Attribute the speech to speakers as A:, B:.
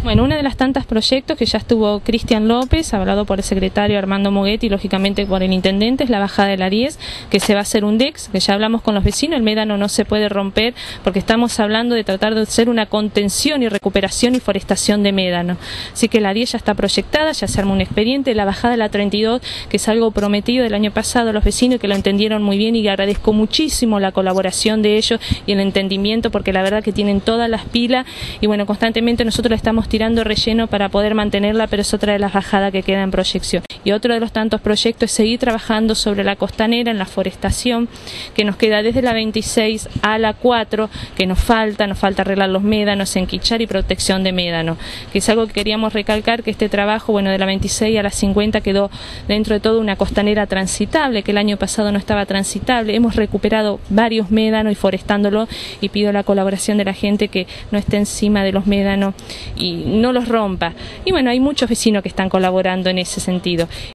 A: Bueno, una de las tantas proyectos que ya estuvo Cristian López, hablado por el secretario Armando Moguetti y lógicamente por el intendente, es la bajada de la 10, que se va a hacer un DEX, que ya hablamos con los vecinos, el médano no se puede romper porque estamos hablando de tratar de hacer una contención y recuperación y forestación de médano. Así que la 10 ya está proyectada, ya se arma un expediente, la bajada de la 32, que es algo prometido del año pasado a los vecinos que lo entendieron muy bien y agradezco muchísimo la colaboración de ellos y el entendimiento porque la verdad que tienen todas las pilas y bueno, constantemente nosotros la estamos tirando relleno para poder mantenerla, pero es otra de las bajadas que queda en proyección. Y otro de los tantos proyectos es seguir trabajando sobre la costanera, en la forestación, que nos queda desde la 26 a la 4, que nos falta arreglar los médanos, enquichar y protección de médano, que es algo que queríamos recalcar, que este trabajo, bueno, de la 26 a la 50 quedó dentro de todo una costanera transitable, que el año pasado no estaba transitable. Hemos recuperado varios médanos y forestándolo, y pido la colaboración de la gente que no esté encima de los médanos y no los rompa. Y bueno, hay muchos vecinos que están colaborando en ese sentido.